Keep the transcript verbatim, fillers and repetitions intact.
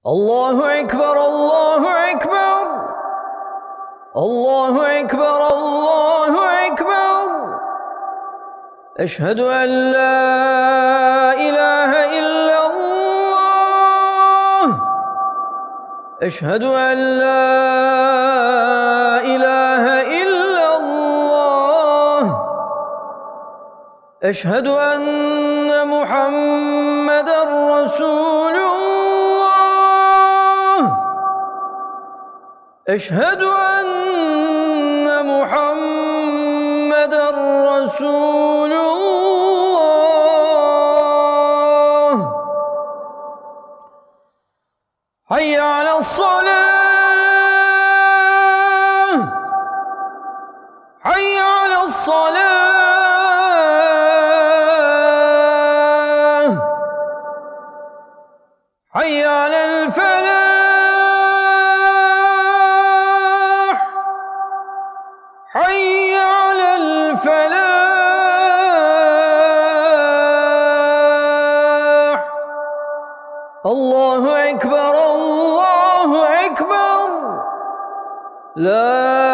الله أكبر الله أكبر الله أكبر الله أكبر أشهد أن لا إله إلا الله أشهد أن لا إله إلا الله أشهد أن محمدًا رسول الله أشهد أن محمدًا رسول الله حي على الصلاة حي على الصلاة حي على الفلاح حي على الفلاح الله أكبر الله أكبر لا